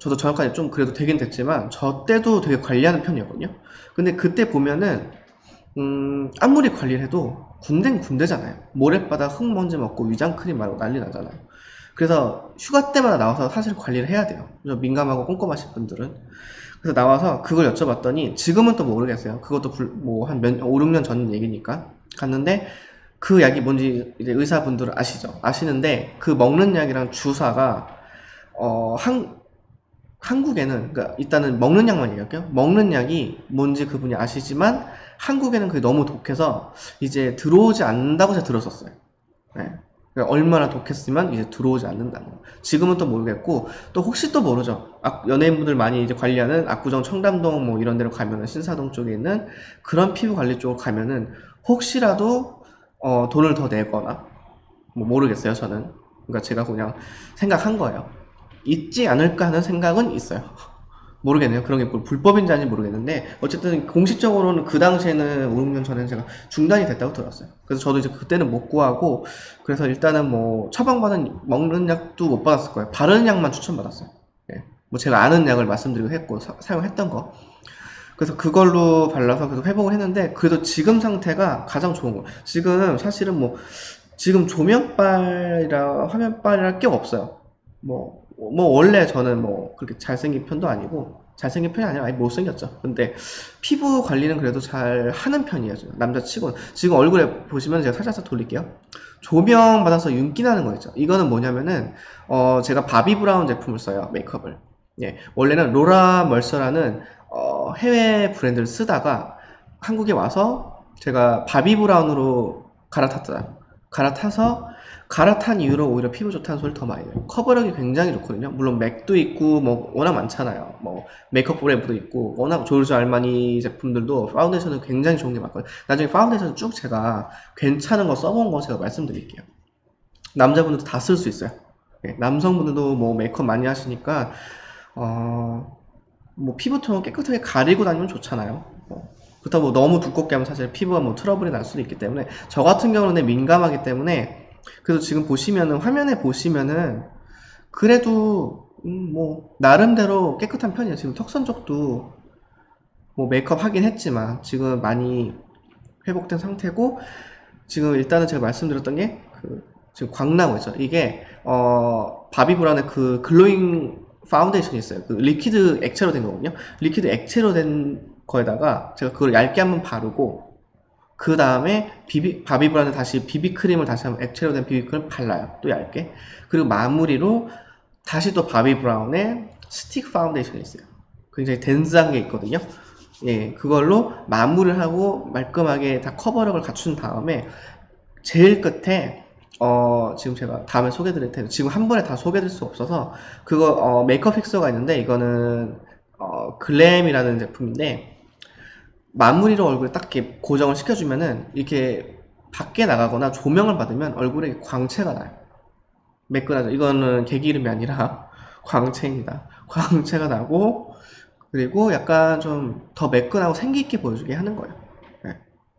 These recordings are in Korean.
저도 정확하게 좀 그래도 되긴 됐지만 저 때도 되게 관리하는 편이었거든요. 근데 그때 보면은 아무리 관리를 해도 군대는 군대잖아요. 모래바닥 흙먼지 먹고 위장크림 말고 난리 나잖아요. 그래서 휴가 때마다 나와서 사실 관리를 해야 돼요. 좀 민감하고 꼼꼼하신 분들은. 그래서 나와서 그걸 여쭤봤더니 지금은 또 모르겠어요. 그것도 뭐한 5, 6년 전 얘기니까 갔는데 그 약이 뭔지 이제 의사분들은 아시죠? 아시는데 그 먹는 약이랑 주사가 어, 한, 한국에는 그러니까 일단은 먹는 약만 얘기할게요. 먹는 약이 뭔지 그분이 아시지만 한국에는 그게 너무 독해서 이제 들어오지 않는다고 제가 들었었어요. 네. 그러니까 얼마나 독했으면 이제 들어오지 않는다는 거. 지금은 또 모르겠고 또 혹시 또 모르죠. 연예인분들 많이 이제 관리하는 압구정 청담동 뭐 이런 데로 가면은 신사동 쪽에 있는 그런 피부 관리 쪽으로 가면은 혹시라도 돈을 더 내거나 뭐 모르겠어요 저는. 그러니까 제가 그냥 생각한 거예요. 있지 않을까 하는 생각은 있어요. 모르겠네요. 그런 게 불법인지 아닌지 모르겠는데 어쨌든 공식적으로는 그 당시에는 5, 6년 전에는 제가 중단이 됐다고 들었어요. 그래서 저도 이제 그때는 못 구하고 그래서 일단은 뭐 처방받은 먹는 약도 못 받았을 거예요. 바르는 약만 추천받았어요. 예. 뭐 제가 아는 약을 말씀드리고 했고 사용했던 거. 그래서 그걸로 발라서 그래서 회복을 했는데 그래도 지금 상태가 가장 좋은 거. 지금 사실은 뭐 지금 조명빨이라 화면빨이라 게 없어요. 뭐 원래 저는 뭐 그렇게 잘생긴 편도 아니고 잘생긴 편이 아니라 아예 못생겼죠. 근데 피부 관리는 그래도 잘 하는 편이에요. 남자치고는. 지금 얼굴에 보시면 제가 살짝 돌릴게요. 조명 받아서 윤기 나는 거 있죠. 이거는 뭐냐면은 제가 바비 브라운 제품을 써요. 메이크업을. 예, 원래는 로라 멀서라는 해외 브랜드를 쓰다가 한국에 와서 제가 바비 브라운으로 갈아탔어요. 갈아타서 갈아탄 이후로 오히려 피부 좋다는 소리를 더 많이 해요. 커버력이 굉장히 좋거든요. 물론 맥도 있고 뭐 워낙 많잖아요. 뭐 메이크업 브랜드도 있고 워낙 조르주 알마니 제품들도 파운데이션은 굉장히 좋은 게 많거든요. 나중에 파운데이션 쭉 제가 괜찮은 거 써본 거 제가 말씀드릴게요. 남자분들도 다 쓸 수 있어요. 네, 남성분들도 뭐 메이크업 많이 하시니까 뭐 피부톤을 깨끗하게 가리고 다니면 좋잖아요. 그렇다고 뭐 너무 두껍게 하면 사실 피부가 뭐 트러블이 날 수도 있기 때문에 저 같은 경우는 민감하기 때문에 그래서 지금 보시면은 화면에 보시면은 그래도 뭐 나름대로 깨끗한 편이에요. 지금 턱선 쪽도 뭐 메이크업 하긴 했지만 지금 많이 회복된 상태고 지금 일단은 제가 말씀드렸던 게 지금 광나고 있죠. 이게 바비 브라운의 그 글로잉 파운데이션이 있어요. 그 리퀴드 액체로 된 거거든요. 리퀴드 액체로 된 거에다가 제가 그걸 얇게 한번 바르고 그 다음에 바비 브라운에 다시 비비크림을 다시 한번 액체로 된 비비크림을 발라요. 또 얇게. 그리고 마무리로 다시 또 바비 브라운의 스틱 파운데이션이 있어요. 굉장히 덴스한 게 있거든요. 예, 그걸로 마무리를 하고 말끔하게 다 커버력을 갖춘 다음에 제일 끝에 지금 제가 다음에 소개드릴 텐데 지금 한 번에 다 소개드릴 수 없어서 그거 메이크업 픽서가 있는데 이거는 글램이라는 제품인데 마무리로 얼굴에 딱 이렇게 고정을 시켜주면은 이렇게 밖에 나가거나 조명을 받으면 얼굴에 광채가 나요. 매끈하죠. 이거는 개기름이 아니라 광채입니다. 광채가 나고 그리고 약간 좀 더 매끈하고 생기있게 보여주게 하는 거예요. 네.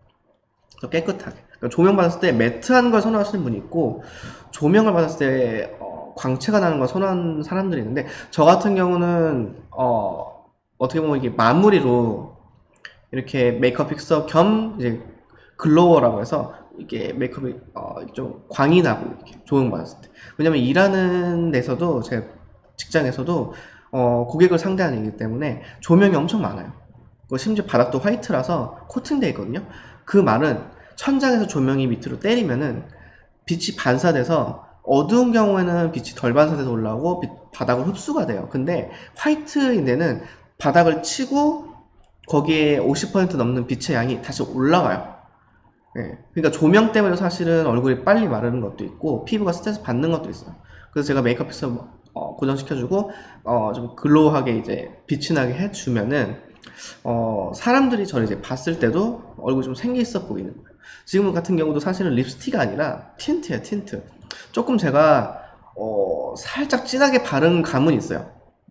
더 깨끗하게. 그러니까 조명 받았을 때 매트한 걸 선호하시는 분이 있고 조명을 받았을 때 광채가 나는 걸 선호하는 사람들이 있는데 저 같은 경우는 어떻게 보면 이게 마무리로 이렇게 메이크업 픽서 겸 이제 글로워라고 해서 이게 메이크업이 좀 광이 나고 이렇게 조명 받았을 때 왜냐면 일하는 데서도 제 직장에서도 고객을 상대하는 일이기 때문에 조명이 엄청 많아요. 심지어 바닥도 화이트라서 코팅되어 있거든요. 그 말은 천장에서 조명이 밑으로 때리면은 빛이 반사돼서 어두운 경우에는 빛이 덜 반사돼서 올라오고 바닥으로 흡수가 돼요. 근데 화이트인 데는 바닥을 치고 거기에 50% 넘는 빛의 양이 다시 올라가요. 예. 그러니까 조명 때문에 사실은 얼굴이 빨리 마르는 것도 있고 피부가 스트레스 받는 것도 있어요. 그래서 제가 메이크업에서 고정시켜주고 좀 글로우하게 이제 빛이 나게 해주면은 사람들이 저를 이제 봤을 때도 얼굴이 좀 생기 있어 보이는 거예요. 지금 같은 경우도 사실은 립스틱이 아니라 틴트예요, 틴트. 조금 제가 살짝 진하게 바른 감은 있어요.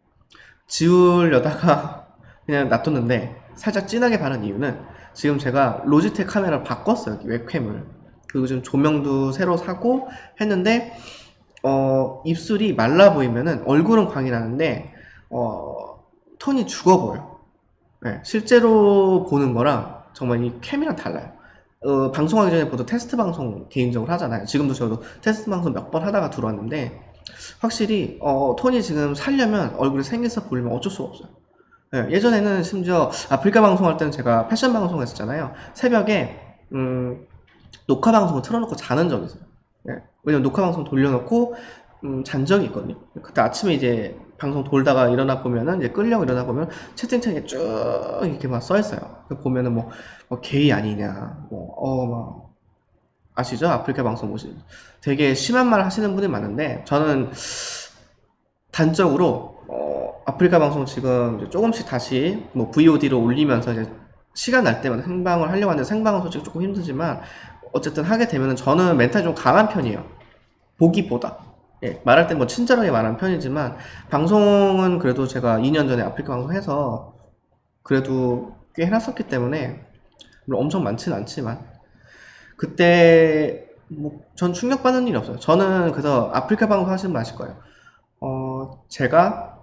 지우려다가 그냥 놔뒀는데 살짝 진하게 바른 이유는 지금 제가 로지텍 카메라를 바꿨어요. 웹캠을. 그리고 지금 조명도 새로 사고 했는데 입술이 말라 보이면은 얼굴은 광이 나는데 톤이 죽어 보여. 네, 실제로 보는 거랑 정말 이 캠이랑 달라요. 방송하기 전에 보통 테스트 방송 개인적으로 하잖아요. 지금도 저도 테스트 방송 몇 번 하다가 들어왔는데, 확실히, 톤이 지금 살려면 얼굴에 생겨서 보려면 어쩔 수가 없어요. 예, 예전에는 심지어 아프리카 방송할 때는 제가 패션 방송 했었잖아요. 새벽에, 녹화 방송을 틀어놓고 자는 적이 있어요. 예, 왜냐면 녹화 방송 돌려놓고, 잔 적이 있거든요. 그때 아침에 이제 방송 돌다가 일어나 보면은, 이제 끌려고 일어나 보면 채팅창에 쭉 이렇게 막 써있어요. 보면은 뭐 게이 아니냐, 막, 아시죠? 아프리카 방송 보시 되게 심한 말 하시는 분이 많은데, 저는 단적으로 아프리카 방송 지금 이제 조금씩 다시 뭐 VOD로 올리면서 이제 시간 날 때마다 생방을 하려고 하는데, 생방은 솔직히 조금 힘들지만 어쨌든 하게 되면은 저는 멘탈이 좀 강한 편이에요. 보기보다. 예, 말할 때 뭐 친절하게 말하는 편이지만, 방송은 그래도 제가 2년 전에 아프리카 방송 해서 그래도 꽤 해놨었기 때문에, 물론 엄청 많지는 않지만 그때 뭐 전 충격받는 일이 없어요. 저는 그래서 아프리카 방송 하시는 분 아실 거예요. 제가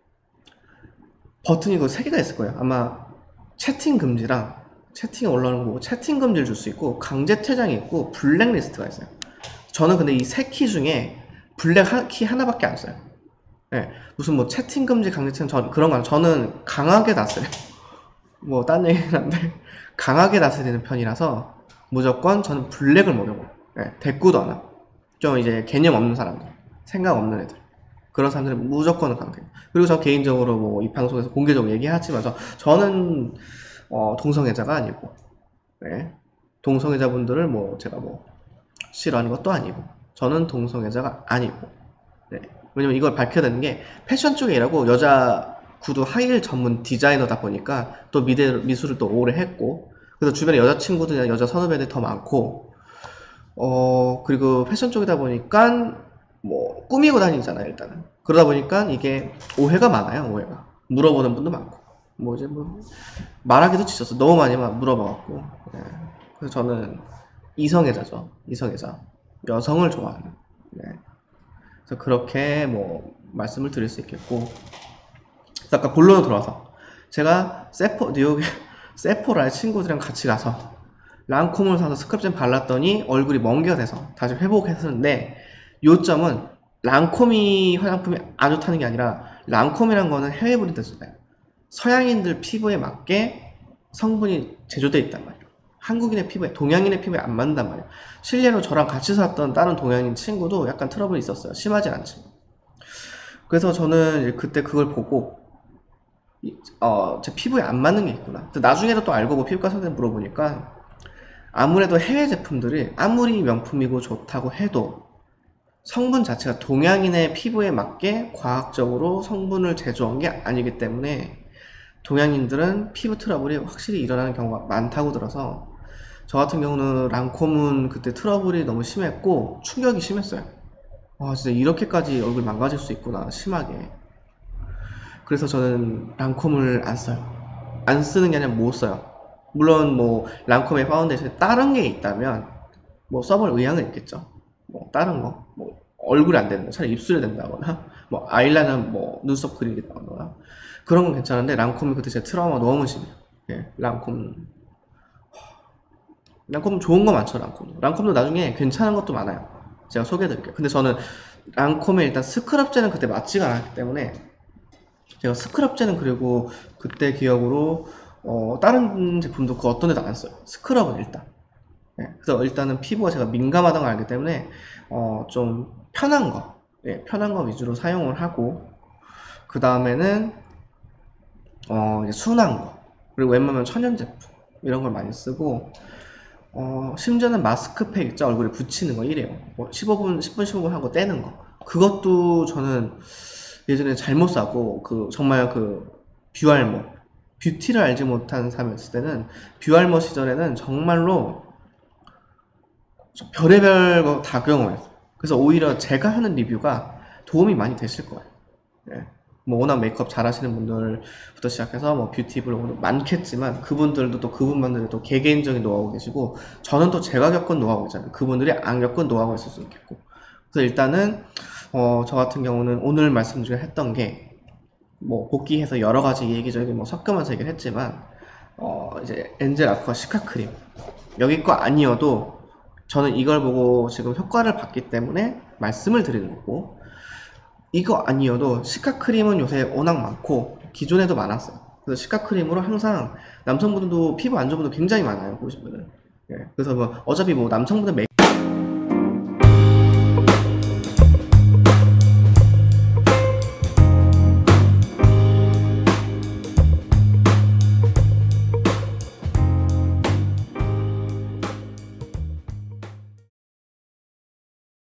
버튼이 그 세 개가 있을 거예요. 아마 채팅 금지랑, 채팅에 올라오는 거 보고 채팅 금지를 줄 수 있고, 강제 퇴장이 있고, 블랙리스트가 있어요. 저는 근데 이 세 키 중에 블랙 키 하나밖에 안 써요. 예, 무슨 뭐 채팅 금지, 강제 퇴장, 그런 거 저는 강하게 다스려요. 뭐 딴 얘기는 한데 강하게 다스리는 편이라서 무조건 저는 블랙을 먹여버려요. 예, 대꾸도 안 하고. 좀 이제 개념 없는 사람들, 생각 없는 애들, 그런 사람들은 무조건 강해요. 그리고 저 개인적으로 뭐 이 방송에서 공개적으로 얘기하지만, 저는 동성애자가 아니고, 네, 동성애자분들을 뭐 제가 뭐 싫어하는 것도 아니고, 저는 동성애자가 아니고, 네, 왜냐면 이걸 밝혀야 되는 게, 패션 쪽에 일하고 여자 구두 하이힐 전문 디자이너다 보니까 또 미술을 또 오래 했고, 그래서 주변에 여자친구들이나 여자 선후배들이 더 많고, 그리고 패션 쪽이다 보니까 뭐 꾸미고 다니잖아요. 일단은 그러다 보니까 이게 오해가 많아요. 오해가 물어보는 분도 많고, 뭐 이제 뭐 말하기도 지쳤어. 너무 많이 물어봐갖고. 네. 그래서 저는 이성애자죠. 이성애자, 여성을 좋아하는. 네. 그래서 그렇게 뭐 말씀을 드릴 수 있겠고, 그래서 아까 본론으로 돌아와서, 제가 뉴욕에 세포라의 친구들이랑 같이 가서 랑콤을 사서 스크럽젠 발랐더니 얼굴이 멍게가 돼서 다시 회복했었는데, 요점은 랑콤이 화장품이 안 좋다는 게 아니라, 랑콤이란 거는 해외 브랜드잖아요. 서양인들 피부에 맞게 성분이 제조되어 있단 말이에요. 한국인의 피부에, 동양인의 피부에 안 맞는단 말이에요. 실례로 저랑 같이 살았던 다른 동양인 친구도 약간 트러블이 있었어요. 심하지 않지만. 그래서 저는 그때 그걸 보고, 제 피부에 안 맞는 게 있구나. 나중에도 또 알고, 피부과 선생님 물어보니까, 아무래도 해외 제품들이 아무리 명품이고 좋다고 해도 성분 자체가 동양인의 피부에 맞게 과학적으로 성분을 제조한 게 아니기 때문에, 동양인들은 피부 트러블이 확실히 일어나는 경우가 많다고 들어서, 저 같은 경우는 랑콤은 그때 트러블이 너무 심했고 충격이 심했어요. 와, 진짜 이렇게까지 얼굴 망가질 수 있구나, 심하게. 그래서 저는 랑콤을 안 써요. 안 쓰는 게 아니라 못 써요. 물론 뭐 랑콤의 파운데이션에 다른 게 있다면 뭐 써볼 의향은 있겠죠. 뭐 다른 거, 뭐 얼굴이 안 되는 거, 차라리 입술에 된다거나, 뭐 아이라이너, 뭐 눈썹 그리겠다거나, 그런 건 괜찮은데, 랑콤이 그때 제 트라우마 너무 심해요. 예, 랑콤 좋은 거 많죠. 랑콤도 나중에 괜찮은 것도 많아요. 제가 소개해드릴게요. 근데 저는 랑콤에 일단 스크럽제는 그때 맞지가 않았기 때문에, 제가 스크럽제는, 그리고 그때 기억으로 다른 제품도 그 어떤 데도 안 써요. 스크럽은 일단. 예, 그래서 일단은 피부가 제가 민감하다는 걸 알기 때문에 좀 편한 거, 예, 편한 거 위주로 사용을 하고, 그 다음에는 이제 순한 거, 그리고 웬만하면 천연 제품 이런 걸 많이 쓰고, 심지어는 마스크팩 있죠, 얼굴에 붙이는 거, 이래요. 뭐 15분 10분 15분 하고 떼는 거, 그것도 저는 예전에 잘못 사고, 정말 뷰알머, 뷰티를 알지 못한 사람이었을 때는, 뷰알머 시절에는 정말로 별의별 거 다 경험했어요. 그래서 오히려 제가 하는 리뷰가 도움이 많이 되실 거예요. 예. 뭐 워낙 메이크업 잘 하시는 분들부터 시작해서 뭐 뷰티 블로그도 많겠지만, 그분들도 또 그분만들의 또 개개인적인 노하우 계시고, 저는 또 제가 겪은 노하우 있잖아요. 그분들이 안 겪은 노하우가 있을 수 있겠고. 그래서 일단은 저 같은 경우는 오늘 말씀 중에 했던 게, 뭐 복귀해서 여러 가지 얘기저기 뭐 섞으면서 얘기를 했지만 이제 엔젤 아쿠아 시카크림 여기 거 아니어도 저는 이걸 보고 지금 효과를 봤기 때문에 말씀을 드리는 거고, 이거 아니어도 시카크림은 요새 워낙 많고 기존에도 많았어요. 그래서 시카크림으로 항상 남성분들도 피부 안 좋은 분들 굉장히 많아요, 보시면은. 예, 그래서 뭐 어차피 뭐 남성분들